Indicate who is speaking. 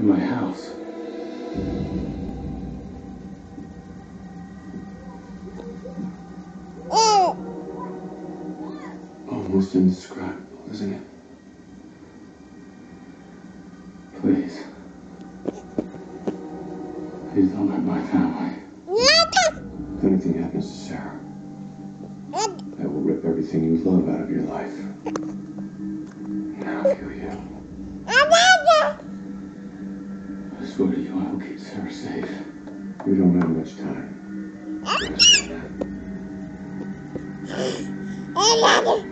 Speaker 1: in my house. Almost indescribable, isn't it? Please. Please don't hurt my family. If anything happens to Sarah, I will rip everything you love out of your life. Now kill you. I swear to you, I will keep Sarah safe. We don't have much time.